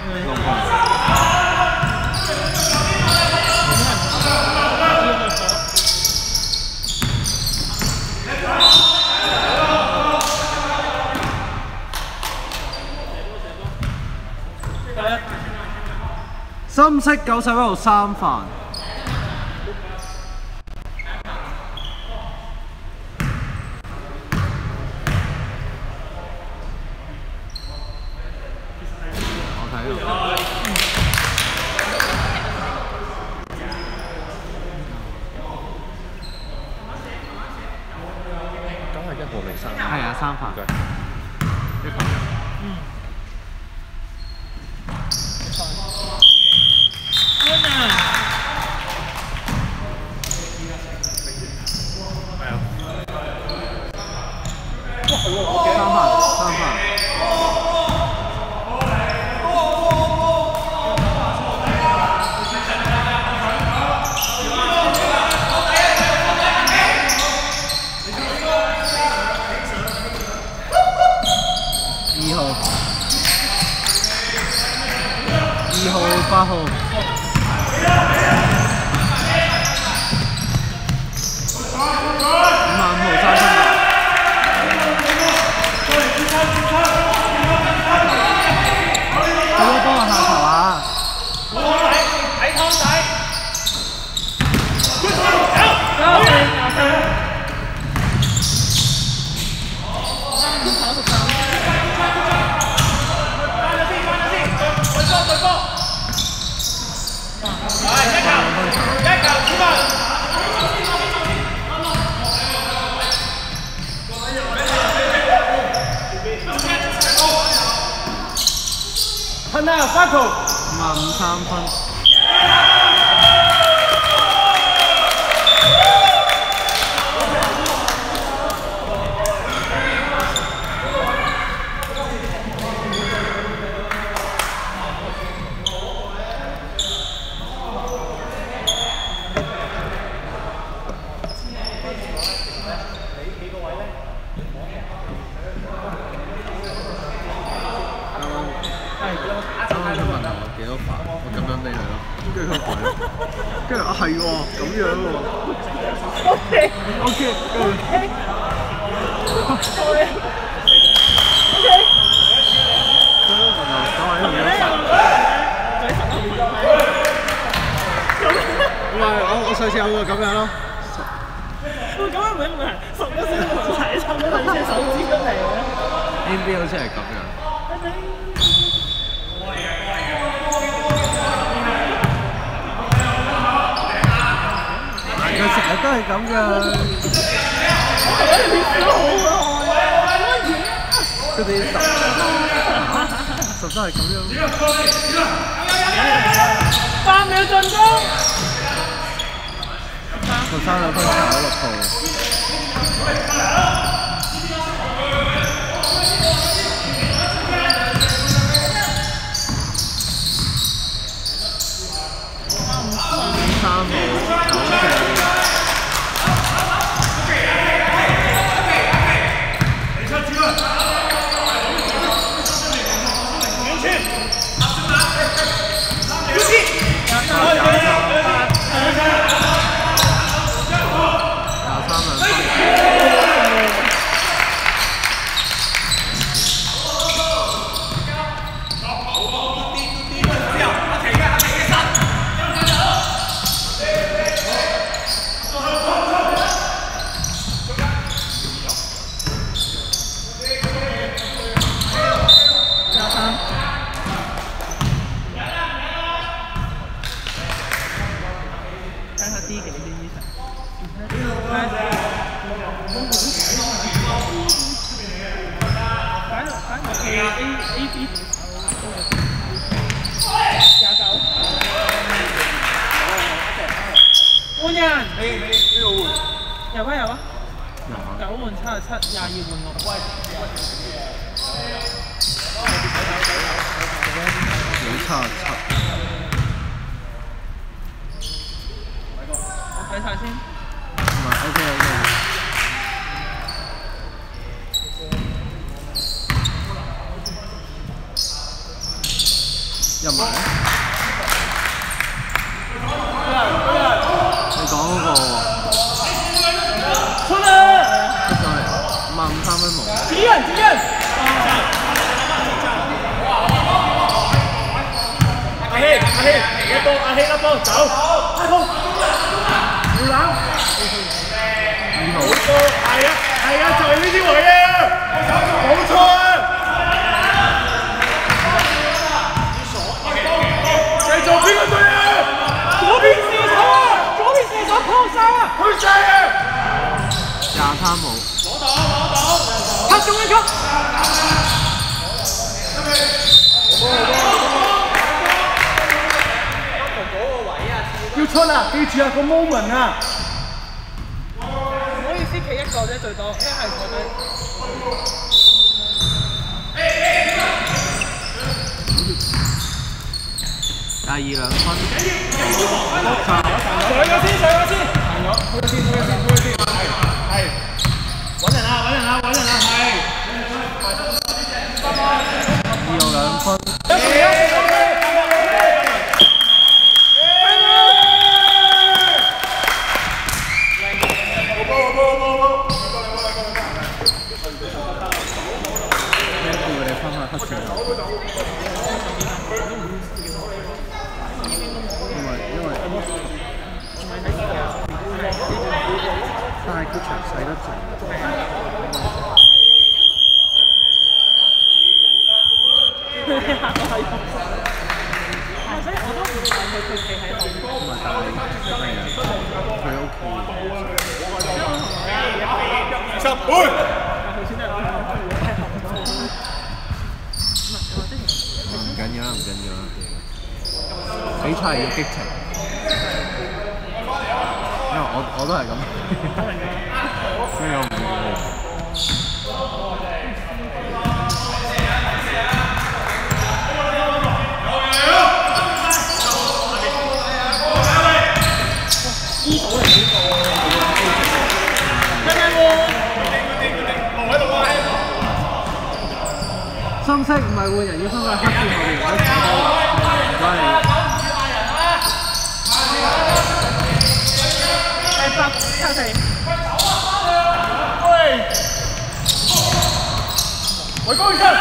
深色91號3飯。我睇到。 咁係1號定3？ 係啊，3飯。一球。2號、8號。 看到5球 55 3分。幾多飯？我咁樣俾佢咯，跟住佢話，跟住啊係喎，咁樣喎。OK，跟住。唔係，我上次有個咁樣咯。 咁樣唔係10個先冇睇，差唔多兩隻手指出嚟嘅。 NBA 好似係咁樣。佢成日都係咁㗎。佢哋10都係咁樣。 8秒進攻。 13兩分炒6號。換人，有啊有啊，9換77，22換6。 幾77。 我睇晒先。 唔係 OK。 入埋。你講嗰個喎。 出嚟！ 出咗嚟，53分冇。 指人指人。阿希一波，阿希一波走，開空，要攬。 2號。 係啊，就係呢啲位啊，冇錯啊！繼續邊個隊啊？左邊射手啊！左邊射手撲晒啊！去晒啊 ！23冇。 拍中一球。要出啊！記住啊，個 moment 啊！唔好意思，企一個啫，最多，一係坐低。 第22分。 上咗先，行咗，去先，係，揾人啊，係。 2號2分。但係佢場細得滯。 所以我都唔問佢企喺度。 唔係，但係佢 OK。 10倍。 唔緊要啦，比賽要激情。因為我都係咁，所以我唔會。深色唔係換人，要分喺黑線後面，我坐低。唔該你。 靠地。回高一陣。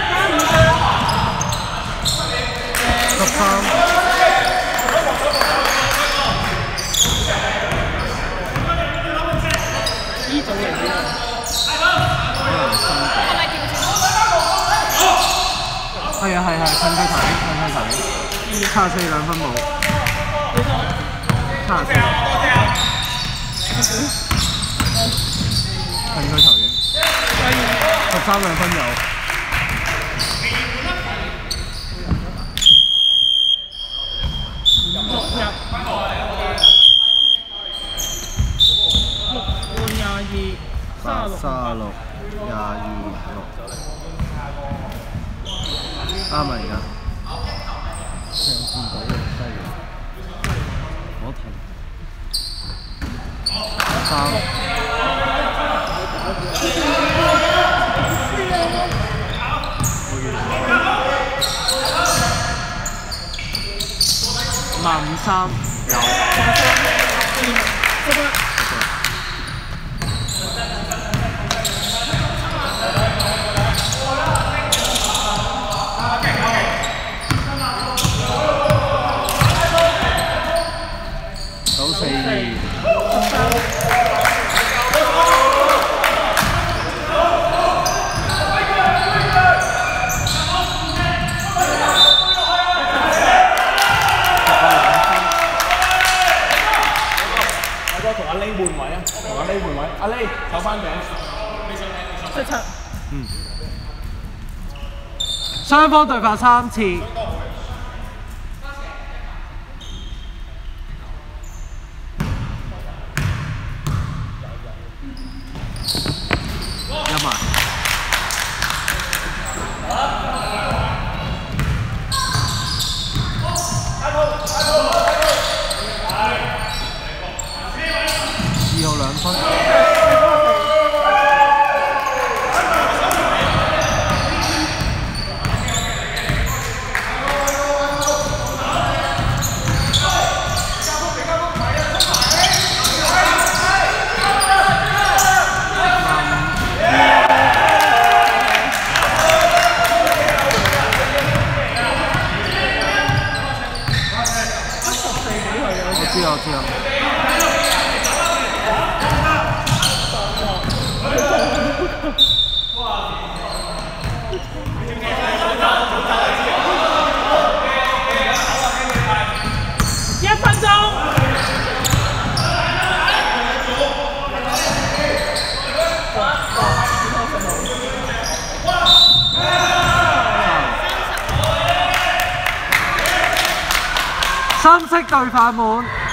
13。 呢種型嘅。 係啊，趁佢頭74 2分冇。74。趁佢頭影。13 2分有。36 22 6。啱啊！而家上線到嘅犀利，我停3。53有。阿李手翻頂，7-7。雙方對發3次。入埋。2號2分。 我知啊。 1分鐘。 深色對飯碗。